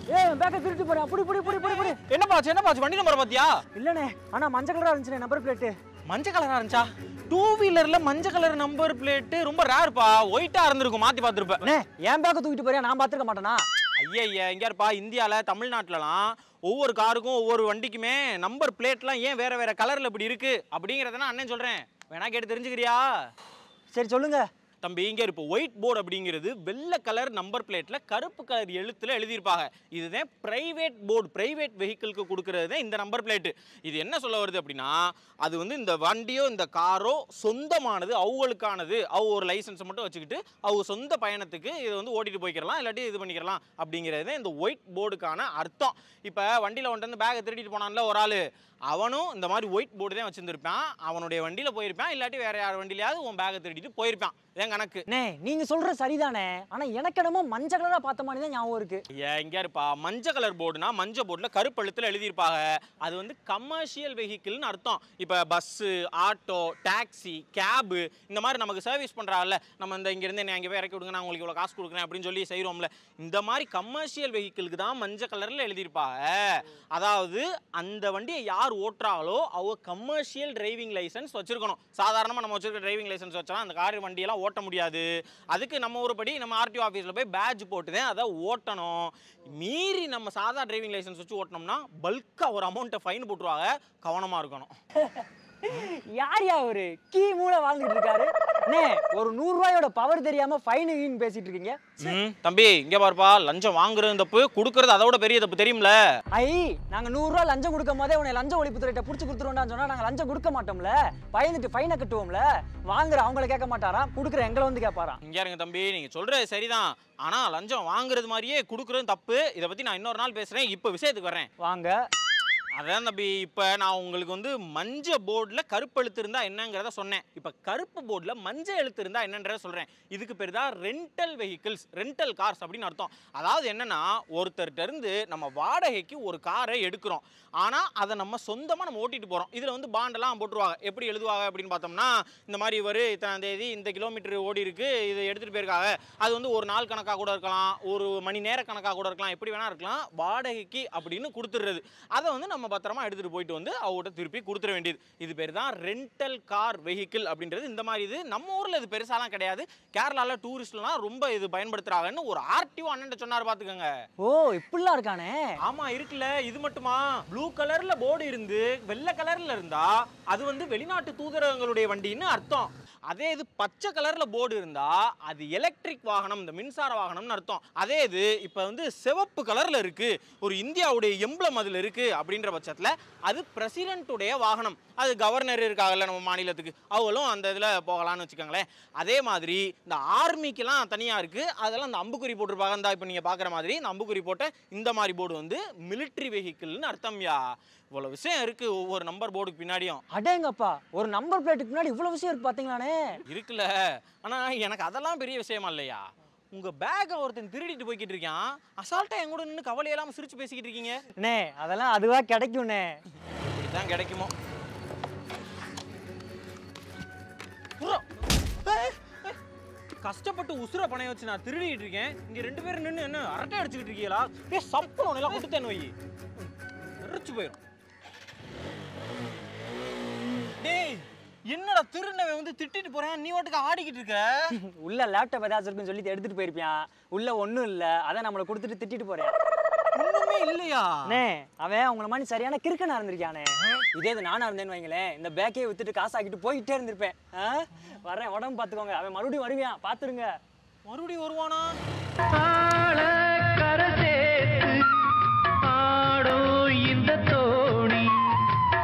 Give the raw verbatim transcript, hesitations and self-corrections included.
ஏய் பேக்க திருட்டு போறேன். புடி புடி புடி புடி புடி. என்ன பாச்சு என்ன பாச்சு வண்டி நம்பர் பாத்தியா? இல்லனே. ஆனா மஞ்சள் கலரா இருந்துச்சு நம்பர் பிளேட். மஞ்சள் கலரா இருந்துச்சா? டூ வீலர்ல மஞ்சள் கலர் நம்பர் பிளேட் ரொம்ப ரேர்ப்பா. ஒயிட்டா இருந்திருக்கும். மாத்தி பாத்துருப்ப. அண்ணே ஏன் பேக்க தூக்கிட்டு போறியா? நான் பாத்துக்க மாட்டேனா? ஐயா இங்க இருப்பா. இந்தியால தமிழ்நாட்டுலலாம் ஒவ்வொரு காருக்கும் ஒவ்வொரு வண்டிக்குமே நம்பர் பிளேட்லாம் ஏன் வேற வேற கலர்ல இப்படி இருக்கு அப்படிங்கறத நான் அண்ணன் சொல்றேன். வேணா கேட்டு தெரிஞ்சுக்கிறியா? சரி சொல்லுங்க. தம்பி இங்க இருப்ப ஒயிட் போர்டு அப்படிங்கிறது வெள்ளை கலர் நம்பர் பிளேட்ல கருப்பு கலர் எழுத்துல எழுதியிருப்பாங்க. இதுதான் பிரைவேட் போர்டு. பிரைவேட் வெஹிக்கிளுக்கு கொடுக்கறது தான் இந்த நம்பர் பிளேட். இது என்ன சொல்ல வருது அப்படின்னா அது வந்து இந்த வண்டியோ இந்த காரோ சொந்தமானது, அவங்களுக்கானது. அவங்க ஒரு லைசன்ஸ் மட்டும் வச்சுக்கிட்டு அவங்க சொந்த பயணத்துக்கு இதை வந்து ஓட்டிட்டு போய்க்கிறலாம், இல்லாட்டி இது பண்ணிக்கிறலாம் அப்படிங்கிறது இந்த ஒயிட் போர்டுக்கான அர்த்தம். இப்போ வண்டியில் வந்துட்டு வந்து பேக்கை திருடிட்டு போனான்ல ஒரு ஆள், அவனும் இந்த மாதிரி ஒயிட் போர்டு தான் வச்சிருந்திருப்பான். அவனுடைய வண்டியில் போயிருப்பான், இல்லாட்டி வேற யார் வண்டியிலாவது உன் பேக்கை திருடிட்டு போயிருப்பான். இதான் கணக்கு. நே நீங்க சொல்ற சரிதானே. ஆனா எனக்கு என்னமோ மஞ்சள் கலரா பார்த்த மாதிரி தான் ஞாபகம் இருக்கு. ஏன் இங்க இருப்பா. மஞ்சள் கலர் போர்டுனா மஞ்சள் போர்டுல கருப்பு எழுத்துல எழுதியிருப்பாங்க. அது வந்து கமர்ஷியல் வெஹிக்கிள்னு அர்த்தம். இப்போ பஸ்ஸு, ஆட்டோ, டாக்ஸி, கேபு இந்த மாதிரி நமக்கு சர்வீஸ் பண்றாங்கல்ல, நம்ம இந்த இங்க இருந்து என்ன அங்கே போய் இறக்கி விடுங்க, நான் உங்களுக்கு இவ்வளோ காசு கொடுக்குறேன் அப்படின்னு சொல்லி செய்கிறோம்ல, இந்த மாதிரி கமர்ஷியல் வெஹிக்கிளுக்கு தான் மஞ்சள் கலர்ல எழுதியிருப்பாங்க. அதாவது அந்த வண்டியை யார் ஓட்டுறாங்களோ அவங்க கமர்ஷியல் டிரைவிங் லைசன்ஸ் வச்சிருக்கணும். சாதாரணமாக நம்ம வச்சிருக்க டிரைவிங் லைசன்ஸ் வச்சா அந்த கார் வண்டியெல்லாம் ஓட்ட முடியாது. அதுக்கு நம்ம ஒருபடி நம்ம ஆர்டிஓ ஆஃபீஸில் போய் பேட்ஜ் போட்டு தான் அதை ஓட்டணும். மீறி நம்ம சாதா டிரைவிங் லைசன்ஸ் வச்சு ஓட்டணும்னா பல்கா ஒரு அமௌண்ட்டை ஃபைன் போட்டுருவாங்க. கவனமாக இருக்கணும். யார் யா ஒரு கீ மூளை வாழ்ந்துட்டு இருக்காரு? நே ஒரு நூறு ரூபாயோட பவர் தெரியாம ஃபைன் கீன்னு பேசிட்டு இருக்கீங்க. தம்பி இங்க பாருப்பா, லஞ்சம் வாங்குறது தப்பு, கொடுக்கறது அதோட பெரிய தப்பு தெரியும்ல. ஐ நாங்க நூறு ரூபாய் லஞ்சம் கொடுக்கும் போதே உன்னை லஞ்ச ஒழிப்பு துறையிட்ட புடிச்சு கொடுத்துருவோம்னு சொன்னா நாங்க லஞ்சம் கொடுக்க மாட்டோம்ல, பயந்துட்டு ஃபைனை கட்டுவோம்ல. வாங்குற அவங்கள கேட்க மாட்டாராம், கொடுக்குற எங்களை வந்து கேட்பாராம். இங்க இருங்க தம்பி, நீங்க சொல்றது சரிதான். ஆனா லஞ்சம் வாங்குறது மாதிரியே கொடுக்கறது தப்பு. இதை பத்தி நான் இன்னொரு நாள் பேசுறேன். இப்ப விஷயத்துக்கு வரேன் வாங்க. அதான் தம்பி, இப்போ நான் உங்களுக்கு வந்து மஞ்சள் போர்டில் கருப்பு எழுத்து இருந்தால் என்னங்கிறத சொன்னேன். இப்போ கருப்பு போர்டில் மஞ்சள் எழுத்து இருந்தால் என்னன்றத சொல்கிறேன். இதுக்கு பேர் தான் ரெண்டல் வெஹிக்கிள்ஸ், ரெண்டல் கார்ஸ் அப்படின்னு அர்த்தம். அதாவது என்னன்னா ஒருத்தர்கிட்ட இருந்து நம்ம வாடகைக்கு ஒரு காரை எடுக்கிறோம், ஆனால் அதை நம்ம சொந்தமாக நம்ம ஓட்டிட்டு போகிறோம். இதில் வந்து பாண்டெல்லாம் போட்டுருவாங்க. எப்படி எழுதுவாங்க அப்படின்னு பார்த்தோம்னா இந்த மாதிரி ஒரு இத்தனை தேதி இந்த கிலோமீட்டர் ஓடி இருக்கு, இதை எடுத்துகிட்டு போயிருக்காங்க. அது வந்து ஒரு நாள் கணக்காக கூட இருக்கலாம், ஒரு மணி நேர கணக்காக கூட இருக்கலாம், எப்படி வேணா இருக்கலாம். வாடகைக்கு அப்படின்னு கொடுத்துடுறது. அதை வந்து நம்ம பத்திரமா எடுத்துட்டு போயிட்டு வந்து அவங்ககிட்ட திருப்பி கொடுத்துட வேண்டியது. இது பேர் தான் ரெண்டல் கார் வெஹிக்கிள் அப்படின்றது. இந்த மாதிரி இது நம்ம ஊர்ல இது பெருசாலாம் கிடையாது. கேரளால டூரிஸ்ட்லாம் ரொம்ப இது பயன்படுத்துறாங்கன்னு ஒரு ஆர்டிஓ அண்ணன் சொன்னார் பாத்துக்கங்க. ஓ இப்படிலாம் இருக்கானே. ஆமா இருக்குல்ல. இது மட்டுமா, ப்ளூ கலர்ல போர்டு இருந்து வெள்ளை கலர்ல இருந்தா அது வந்து வெளிநாட்டு தூதரகங்களுடைய வண்டின்னு அர்த்தம். அதே இது பச்சை கலர்ல போர்டு இருந்தா அது எலக்ட்ரிக் வாகனம், இந்த மின்சார வாகனம்னு அர்த்தம். அதே இது இப்ப வந்து சிவப்பு கலர்ல இருக்கு, ஒரு இந்தியாவுடைய எம்பளம் அதுல இருக்கு அப்படின்ற பட்சத்துல அது பிரசிடென்ட்டுடைய வாகனம். அது கவர்னர் இருக்காங்கல்ல நம்ம மாநிலத்துக்கு, அவங்களும் அந்த இதுல போகலாம்னு வச்சுக்கோங்களேன். அதே மாதிரி இந்த ஆர்மிக்கெல்லாம் தனியா இருக்கு, அதெல்லாம் அந்த அம்புக்குறி போட்டிருப்பாங்க. இந்த இப்ப நீங்க பாக்குற மாதிரி இந்த அம்புக்குறி போட்ட இந்த மாதிரி போர்டு வந்து மிலிட்டரி வெஹிக்கிள்னு அர்த்தம்யா. இவ்வளவு விஷயம் இருக்கு ஒவ்வொரு நம்பர் போர்டுக்கு பின்னாடியும். அடேங்கப்பா, ஒரு நம்பர் பிளேட்டுக்கு பின்னாடி இவ்வளவு விஷயம் இருக்கு பாத்தீங்களானே. இருக்குல்ல. ஆனா எனக்கு அதெல்லாம் பெரிய விஷயமா இல்லையா. உங்க பேக் ஒருத்தன் திருடிட்டு போய்கிட்டு இருக்கான், அசால்ட்டா என் கூட நின்று கவலையெல்லாம் சிரிச்சு பேசிக்கிட்டு இருக்கீங்க. நே அதெல்லாம் அதுவா கிடைக்கும்னே. இப்படிதான் கிடைக்குமோ. கஷ்டப்பட்டு உசுர பணைய வச்சு நான் திருடிட்டு இருக்கேன், இங்க ரெண்டு பேரும் நின்று என்ன அரட்டை அடிச்சுக்கிட்டு இருக்கீங்களா? ஏ சம்பளம் எல்லாம் கொடுத்தேன் நோய் நெரிச்சு போயிடும். டேய் என்னடா திருநவன் வந்து திட்டிட்டு போறேன், நீ வாட்டுக்கு ஆடிக்கிட்டு இருக்க. உள்ள லேப்டாப் ஏதாச்சும் இருக்குன்னு சொல்லி எடுத்துட்டு போயிருப்பியான். உள்ள ஒண்ணும் இல்ல, அதான் நம்மளை கொடுத்துட்டு திட்டிட்டு போறேன். ஒண்ணுமே இல்லையா? நே அவன் உங்களை மாதிரி சரியான கிறுக்கனா இருந்திருக்கானே. இதே இது நானா இருந்தேன்னு வைங்களேன், இந்த பேக்கையை வித்துட்டு காசு ஆக்கிட்டு போயிட்டே இருந்திருப்பேன். வரேன், உடம்பு பாத்துக்கோங்க. அவன் மறுபடியும் வருவியான், பாத்துருங்க. மறுபடியும் வருவானா?